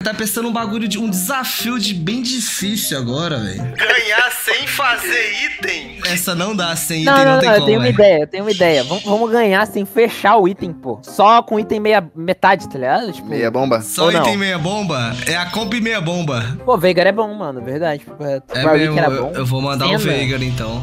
Tá pensando um bagulho de um desafio de bem difícil agora, velho. Ganhar sem fazer item? Essa não dá sem Não, item, não, não tem não, como, eu tenho uma ideia. Vamos ganhar sem fechar o item, pô. Só com item metade, tá ligado? Tipo, Meia bomba? Só ou não? item meia bomba? É a comp meia bomba. Pô, Veigar é bom, mano, verdade. É Warwick mesmo, era bom. eu vou mandar o Cena. Veigar então.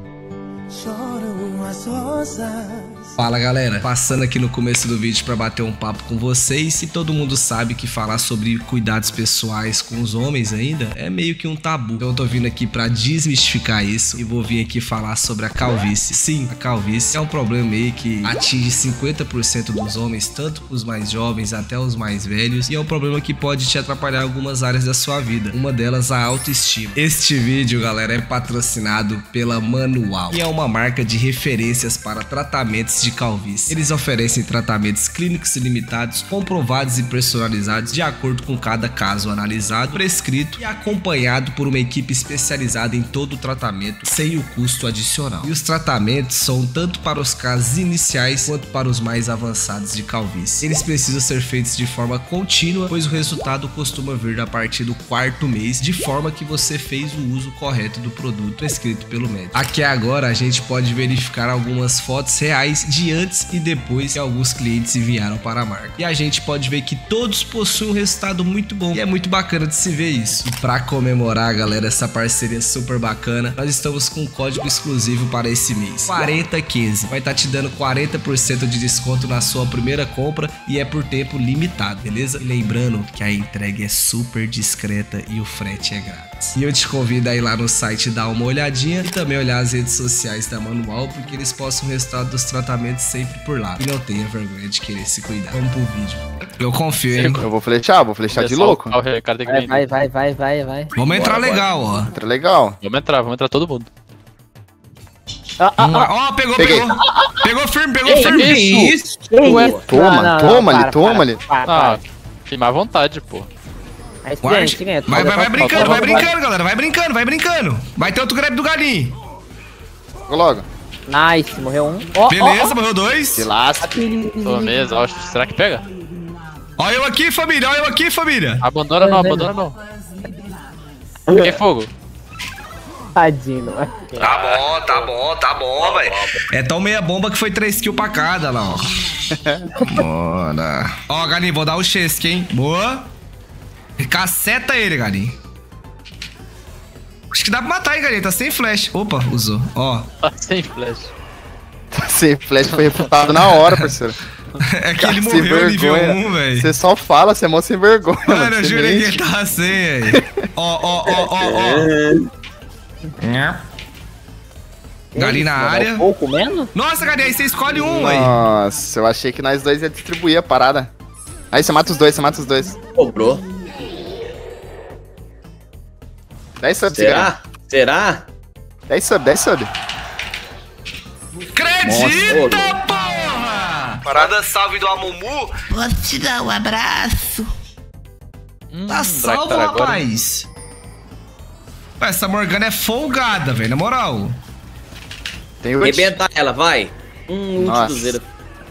Fala galera, passando aqui no começo do vídeo pra bater um papo com vocês. E todo mundo sabe que falar sobre cuidados pessoais com os homens ainda é meio que um tabu. Então eu tô vindo aqui pra desmistificar isso e vou vir aqui falar sobre a calvície. Sim, a calvície é um problema meio que atinge 50% dos homens, tanto os mais jovens até os mais velhos. E é um problema que pode te atrapalhar em algumas áreas da sua vida. Uma delas a autoestima. Este vídeo, galera, é patrocinado pela Manual, que é uma marca de referências para tratamentos de calvície. Eles oferecem tratamentos clínicos ilimitados, comprovados e personalizados de acordo com cada caso analisado, prescrito e acompanhado por uma equipe especializada em todo o tratamento, sem o custo adicional. E os tratamentos são tanto para os casos iniciais quanto para os mais avançados de calvície. Eles precisam ser feitos de forma contínua, pois o resultado costuma vir a partir do 4º mês, de forma que você fez o uso correto do produto prescrito pelo médico. Aqui agora a gente pode verificar algumas fotos reais de antes e depois que alguns clientes enviaram para a marca. E a gente pode ver que todos possuem um resultado muito bom. E é muito bacana de se ver isso. E para comemorar, galera, essa parceria super bacana, nós estamos com um código exclusivo para esse mês. 4015. Vai estar te dando 40% de desconto na sua primeira compra e é por tempo limitado, beleza? E lembrando que a entrega é super discreta e o frete é grátis. E eu te convido a ir lá no site dar uma olhadinha e também olhar as redes sociais da Manual, porque eles postam o resultado dos tratamentos sempre por lá. E não tenha vergonha de querer se cuidar. Vamos pro vídeo. Eu confio, hein? Eu vou flechar de louco. Vai. Vamos entrar legal, ó. Entra legal. Vamos entrar todo mundo. Ó, pegou. Pegou firme. Isso? Toma ali. Ah, queimar à vontade, pô. Vai brincando, galera. Vai brincando. Vai ter outro grab do galinho. Logo. Nice, morreu um. Beleza, morreu 2. Se lasca. Tô mesmo, será que pega? Olha eu aqui, família. Abandona não. Peguei fogo. Tadinho, não é? Tá bom, velho. É tão meia bomba que foi 3 kills pra cada lá, ó. Bora. Ó, galinho, vou dar o chesque, hein. Boa. Caceta ele, galinho. Acho que dá pra matar, hein, galinho. Tá sem flash. Opa, usou. Ó. Tá sem flash. Sem flash foi refutado na hora, parceiro. É que ele morreu nível 1, velho. Você só fala, você é mó sem vergonha. Mano, eu jurei que ele tava sem, velho. Ó. Galinha na área. Pouco menos? Nossa, galinha, aí você escolhe um, velho. Nossa, eu achei que nós dois ia distribuir a parada. Aí você mata os dois, Cobrou. 10 subs, Será? 10 sub. Acredita, porra! Parada salve do Amumu. Posso te dar um abraço? Tá salvo, rapaz. Ué, essa Morgana é folgada, velho, na moral. Tem ult. Arrebenta ela, vai. Ult do zero.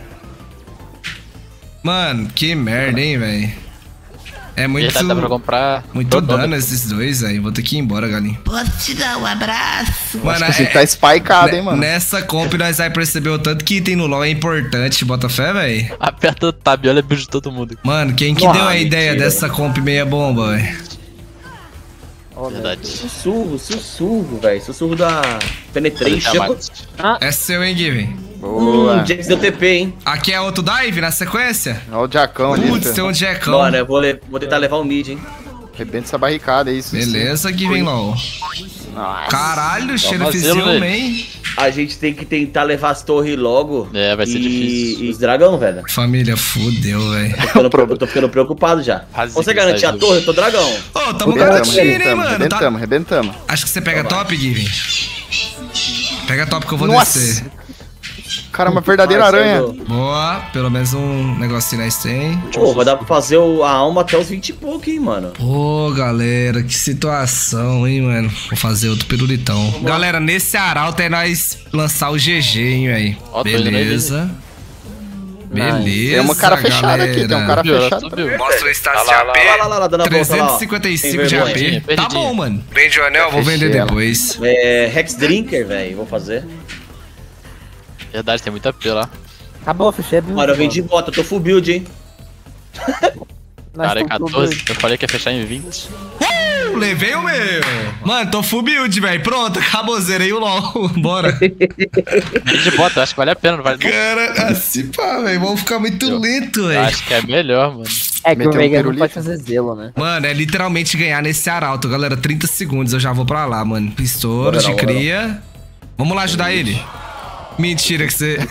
Mano, que merda, hein, velho. É muito... Dá pra comprar... Muito dano esses dois, aí. Vou ter que ir embora, galinho. Posso te dar um abraço? Mano, acho que tá spikeado, hein, mano. Nessa comp nós vai perceber o tanto que item no LoL é importante. Bota fé, velho. Aperta o tab, olha a build de todo mundo. Mano, quem que deu a ideia dessa comp meia bomba, velho? Verdade. Sussurro, velho. Sussurro da Penetration. É seu, hein, Given? Boa. Jax deu TP, hein? Aqui é outro dive na sequência? Olha o Jackão ali. Putz, tem um Jackão. Bora, eu vou tentar levar o mid, hein? Arrebenta essa barricada, é isso. Beleza, Given LOL. Nossa. Caralho, cheiro fizil, man. A gente tem que tentar levar as torres logo. É, vai ser difícil. E os dragão, velho. Família, fudeu, velho. Eu tô ficando preocupado já. Você garantir a torre, eu tô dragão. Ô, tamo garantindo, hein, mano. Arrebentamos. Acho que você pega top, Given. Pega top que eu vou descer. Cara, uma verdadeira aranha. Boa, pelo menos um negocinho nós tem. Pô, vai dar pra fazer a alma até os 20 e pouco, hein, mano. Pô, galera, que situação, hein, mano. Vou fazer outro pirulitão. Galera, nesse arauto é nós lançar o GG, hein, velho. Beleza. Beleza, Tem um cara fechado aqui, tem um cara Subiu, ela fechado. subiu. Mostra o status de Lá, AP. Lá, dando a volta lá, ó. 355 de Sem AP. vergonha. Tá Perdidinha. bom, mano. Vende o anel, Vou vender Fechei ela. depois. Hex Drinker, velho, vou fazer. Verdade, tem muita AP lá. Acabou, fechei. Mano, eu vendi bota, eu tô full build, hein. Cara, é 14. Eu falei que ia fechar em 20. Levei o meu. Mano, tô full build, velho. Pronto, acabou, zerei o LOL. Bora. De bota, acho que vale a pena, não vale não. Cara, assim pá, velho. Vamos ficar muito lento, Eu velho. acho que é melhor, mano. É que o Meteu um Veiga não pirulito. pode fazer zelo, né? Mano, é literalmente ganhar nesse arauto, galera. 30 segundos, eu já vou pra lá, mano. Estouro Bora de lá, bora lá. cria. Vamos lá ajudar ele. Mentira que você...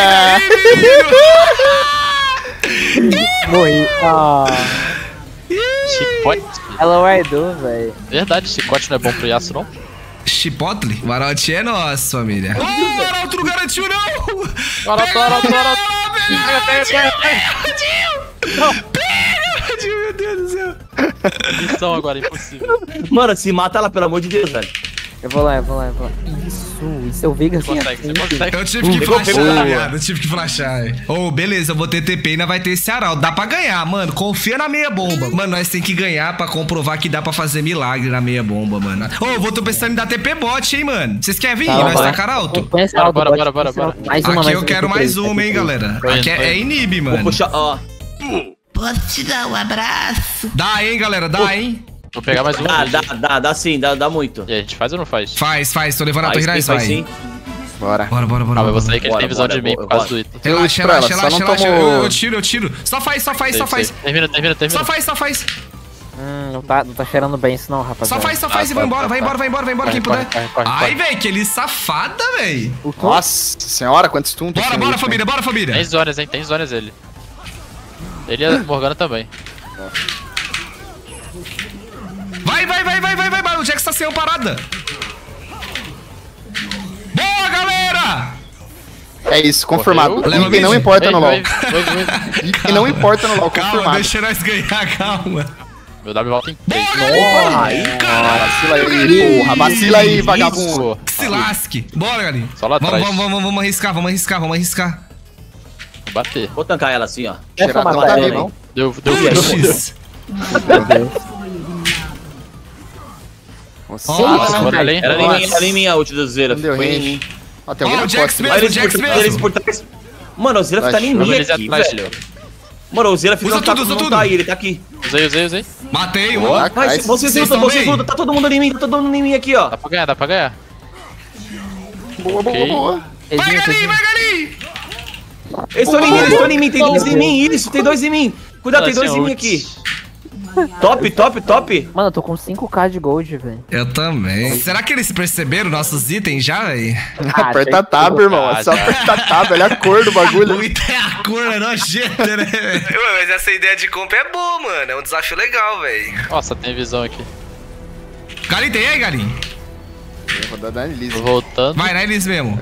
Morri. Ah, Chicote. ela guardou, velho. Verdade, chicote não é bom pro Yasuo, não? Chipotle? O arauto é nosso, família. Oh, o arauto não garantiu, não! Arauto. Meu Deus do céu. Missão agora, impossível. Mano, se mata ela, pelo amor de Deus, velho. Eu vou lá. Isso é o Veiga assim. Consegue, você consegue. Eu tive que Pegou, flashar, pegou. viado. Eu tive que flashar. Ô, beleza, eu vou ter TP e ainda vai ter esse arauto. Dá pra ganhar, mano. Confia na meia bomba. Mano, nós tem que ganhar pra comprovar que dá pra fazer milagre na meia bomba, mano. Ô, eu vou tô pensando em dar TP bot, hein, mano. Vocês querem vir? Nós vai. tacar alto? Conhece Bora, ela do bora, bot, bora. Mais uma, Aqui eu uma, quero mais uma, hein, galera. Tô indo, Aqui tô é indo. inibe, Vou mano. puxar, ó. Posso te dar um abraço? Dá, hein, galera. Dá, hein. Vou pegar mais um. Dá sim, dá muito. E aí, a gente faz ou não faz? Faz. Tô levando a torre, nós faz vai. sim. Bora. Bora. Ah, mas você aí que ele Bora, tem visão bora, de mim por causa do item. Relaxa. Só não tomou- Eu tiro. Só faz. Só faz. Termina. Só faz. Não tá cheirando bem isso não, rapaziada. Só faz e vai embora. Vai embora quem puder. Corre. Ai, velho, que ele safada, velho. Nossa senhora, quantos stun tem esse Bora, ult, hein? família. Tem zonas, hein? Tem zonas ele. Ele e a Morgana também. Vai. O Jax tá sem parada. Boa, galera. É isso, confirmado. Correu. Leva Item não mid. importa no LoL. Vai. Item não importa no LoL, Calma, confirmado. deixa nós ganhar, calma. Meu W volta em 3. Vacila aí, porra. Vacila aí, vagabundo. Que se lasque. Bora, galinha. Só lá atrás. Vamos arriscar. Vou bater. Vou tancar ela assim, ó. Essa Cheiradão matar tá ela, vivo. não? Deu. X. Nossa, Nossa, bora ali. Era em mim a ult do Zera. não deu Foi em range. mim. Ó, tem Ó, alguém o na Jax costa. mesmo. Olha eles Jax por trás. Mano, o Zera tá nem em mim Eles aqui, atrás. velho. Mano, o Zera fez Usa um taco tudo, não usa tá tudo. aí, ele tá aqui. Usei. Matei um. Boa. Mas vocês Vocês lutam, estão bem? tá todo mundo em mim aqui, ó. Dá pra ganhar. Boa. Vai, galinha. Eles estão em mim, tem dois em mim, isso, tem dois em mim. Cuidado, tem dois em mim aqui. Top. Mano, eu tô com 5k de gold, velho. Eu também. Será que eles perceberam nossos itens já, velho? Aperta tab, irmão. É só apertar tab, olha a cor do bagulho. O item é a cor, é nojenta, né, velho? Ué, mas essa ideia de compra é boa, mano. É um desafio legal, velho. Nossa, tem visão aqui. Galinha, tem aí, galinha? Vou dar na Elise. Tô voltando. Vai, na eles mesmo.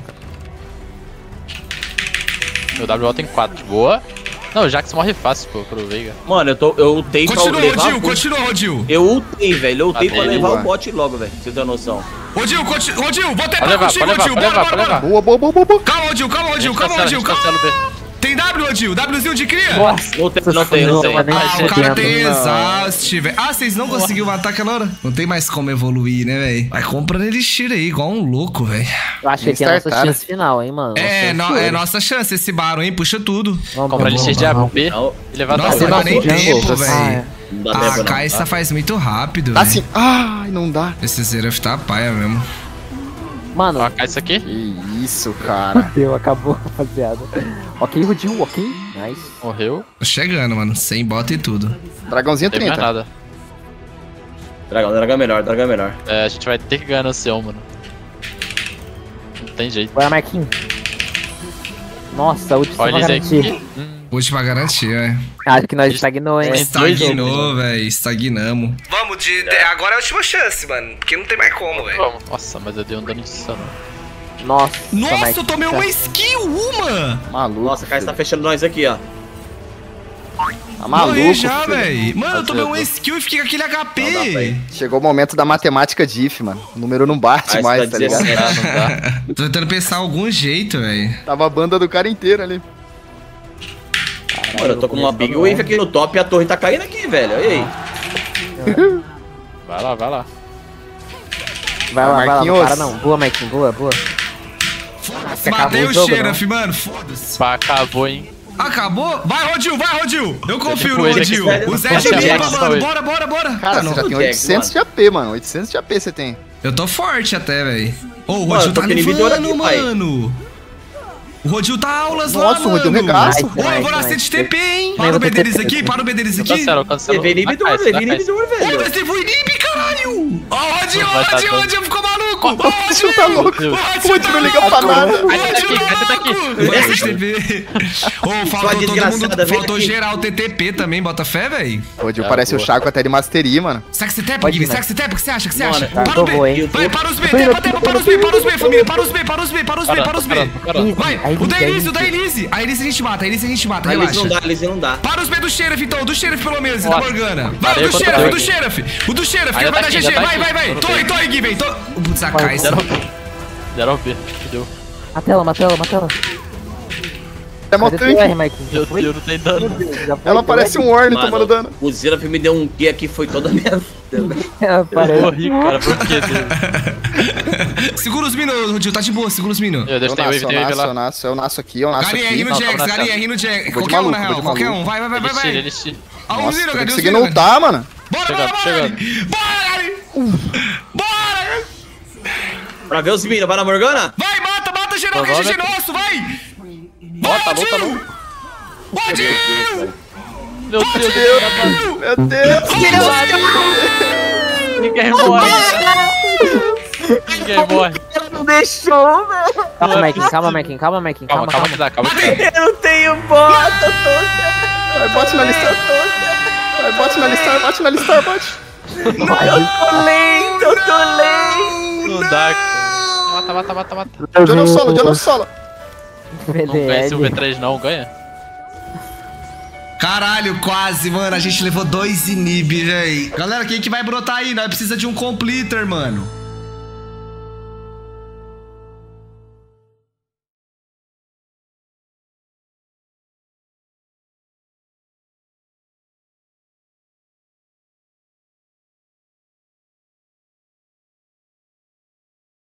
Meu W volta em 4. Boa. Não, o Jax morre fácil pro Veiga. Mano, eu ultei pra levar... Continua, Rodil. Eu ultei, velho. Eu ultei pra Matei. levar Boa. o bot logo, velho. Pra você ter noção. Rodil, vou tentar Pode levar, contigo, pode Rodil. levar. Bora. Boa. Calma, Rodil. Cancela o B. Tem W, Rodil. Wzinho de cria. Nossa, Não tem. O cara tem não. exaust, velho. Ah, vocês não conseguiram matar aquela hora? Não tem mais como evoluir, né, velho? Vai comprando elixir aí, igual um louco, velho. Eu achei que é a nossa Startaram. chance final, hein, mano. É nossa chance esse Baron, hein? Puxa tudo. Comprar elixir de AP Não, e levar Nossa, pra não dá frente. nem tempo, velho. não dá A tempo, não. Caixa faz muito rápido, Tá velho. assim. Ai, não dá. Esse Zeraf tá paia mesmo. Mano, Ó, cai isso aqui. Que isso, cara. deu, acabou, rapaziada. Ok, Rudinho, ok. Nice. Morreu. Tô chegando, mano. Sem bota e tudo. Dragãozinho Não tem mais 30. nada. Dragão é melhor. É, a gente vai ter que ganhar no céu, mano. Não tem jeito. Bora, Marquinhos. Nossa, a ult só Olha vai eles garantir. aqui. Última garantia, velho. Acho que nós estagnou, hein. Estagnou, velho. Estagnamos. Vamos, agora é a última chance, mano. Porque não tem mais como, velho. Vamos. Nossa, mas eu dei um dano insano. Nossa, Nossa, Marquinhos. eu tomei uma skill, uma! Maluco. Nossa, a Caixa tá fechando nós aqui, ó. Tá Morri maluco, já, filho. velho. Mano, eu tomei uma Acertou. skill e fiquei com aquele Não dá pra HP. ir. Chegou o momento da matemática de if, mano. O número não bate Aí mais, você tá vai dizer ligado? assim, Não dá. Tô tentando pensar algum jeito, velho. Tava a banda do cara inteiro ali. Mano, eu tô com uma big wave aqui no top e a torre tá caindo aqui, velho. E aí? Vai lá, vai lá. Vai lá, vai lá, não Marquinhos. para não. Boa, Marquinhos, boa, boa. Foda-se, Acabou matei o o jogo, Xerath, mano. Foda-se. Pá, acabou, hein. Acabou? Vai, Rodil, vai, Rodil. Eu confio no Ele Rodil. que- O Zé Ele de que- limpa, Ele- mano. Bora, bora, bora. Cara, Não, você já tem Jack, 800 de AP, mano. 800 de AP você tem. eu tô forte até, velho. Ô, o Mano, Rodil eu tô tá com inibidor levando, aqui, pai. mano. O Rodil tá aulas lá, Nossa, o mano. Rodil regaça. Ô, eu vou nascer de TP, hein. Para o vou B ter deles TP. aqui, para o B deles aqui. Cancela, cancela. Levei inibidor, levei inibidor, Ô, velho. mas levou inib, caralho. Ó, o Rodil, Vai tá Rodil, dando. Rodil ficou maluco. Ô, Rodil tá louco. O O Rodil Rodil não liga pra nada. O Sai daqui, Rodil sai daqui. louco. Vou nascer de TP. Ô, faltou todo desgraçada, mundo, vem faltou aqui. geral TTP também, bota fé, velho. O Rodil parece o Chaco até de mastery, mano. Será que você tepa, Pode Guilherme? ir, Será que você tepa? O que você acha? O que você Mano, acha? tá, Para o tô boa, hein? B. Vai, para os B. Tepa, tepa, para os B. Para os B, família. Para os B, para os B, para os B, para os B, para os B. Vai, o da Elise, o da Elise. A Elise a gente mata, a Elise a gente mata, A Elise relaxa. não dá, a Elise não dá. Para os B do Sheriff, então. Do Sheriff, pelo menos, e da Nossa. Morgana. Vai, Parei o do contra Sheriff, o do ele. Sheriff. O do Sheriff, Aí ele já vai tá dar aqui, GG. já tá Vai, vai, vai. aqui. Toi, Given. Putz, a Kai. Deram B. Deram B. Deu. Mata ela, mata ela, mata ela. É mó Cadê tanque. teu R, Marquinhos? Meu Já foi? Deus, não tem dano. Já foi? Ela parece um Warning Mano, tomando dano. o Zeraf me deu um Q aqui, foi toda a minha vida. Eu Parece. morri, cara, por que dele? Segura os minos, Rodil. Tá de boa, segura os minos. Eu deixo, tem wave, tem wave lá. eu nasço aqui, eu nasço Galinha aqui. R no Não, Jax, tamo na galinha tela. R no Jax. Vou de Qualquer um, na maluco, real. vou de Qualquer maluco. um. Vai, vai, vai, vai. Eles tiram, vai. eles tiram. Ah, os Nossa, minos, tô Galinha, os conseguindo minos. ultar, mano. Bora, Chegando, bora, chegando. bora. Bora. Bora. Pra ver os minos, vai na Morgana? Vai, mata, mata geral, que é GG nosso, vai. Bota, luta, Rodil. luta. Rodil. Meu Deus, Meu Deus. ninguém morre. Ninguém morre. Não deixou, velho. Calma, Marquinhos, calma, Marquinhos, calma, Marquinhos, Calma, calma, calma que calma. dá, calma que dá. Eu não tenho bota, tô Vai, bote na listar. Vai, bote na listar, bote na listar, bote. Eu tô lento, eu tô lento. Não dá, cara. Mata, mata, mata. Jono solo, Jono solo. Não ganha esse VDL. V3 não, ganha? Caralho, quase, mano. A gente levou 2 inib, véi. Galera, quem que vai brotar aí? Nós precisa de um completer, mano.